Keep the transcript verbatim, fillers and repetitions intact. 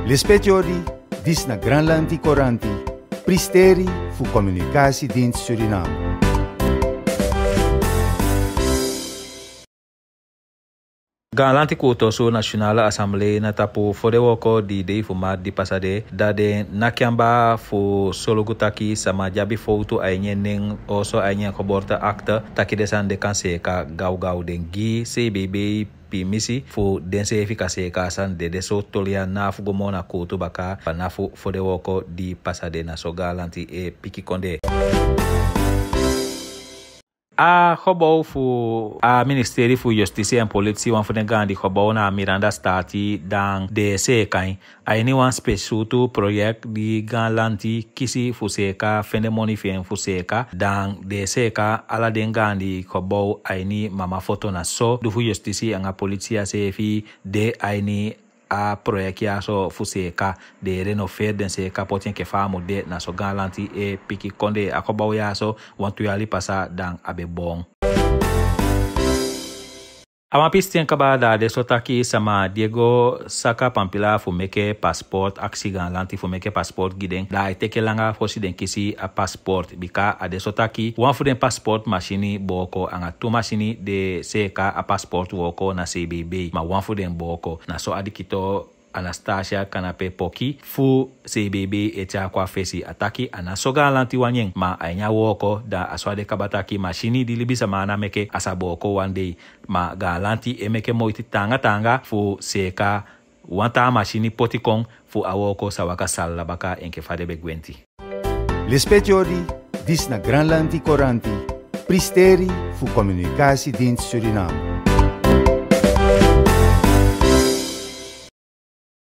L'espetiori, dis na Granlandi Coranti, pristeri fu Communicatiedienst Suriname. Galanti kuto su Nationale Assemblée na tapu fode woko di dei fumat di pasade da de nakyamba fu sologutaki sama jabi foto ainye ning oso ainye koborta akta taki desan de kanse ka gau gau dengi C B B pi misi fu dense efikase ka san de deso tolia na fu gomona kuto baka na fu fode woko di pasade na so galanti e piki konde. A hobo fu a Ministério fu Justiça e Politie wan fu den gandi hobo na Miranda Stati dan de sekai a ini wan spessutu project di galanti kisi fu seka fende moni fien fu seka dan de seka ala den gandi hobo a ini mama foto na so du fu Justiça anga Politia sefi de a ini a project ya so fu seka de renover den seka potien ke famu de na so galanti e piki konde a hobo ya so wan tu yali pasa dan abe bon. Ama pistien kabada de sotaki sama Diego Saka Pampila fu meke passport aksi galanti fu meke passport giden da iteke langa fosi den kisi a passport bika a de sotaki wan fu den passport machini boko anga tu machini de seka a passport woko na C B B ma wan fu den boko na so adikito Anastasia Kanape Poki fu C B B echa kwa fesi ataki ana soga lanti wanyeng ma ainya woko da aswade kabataki machini dilibisa mana meke asaboko one day ma galanti emeke moiti tanga tanga fu seka wanta machini potikong fu awoko sawaka salla baka enke fade begwenti. L'espetiori dis na Granlandi Coranti, pristeri fu Communicatiedienst Suriname.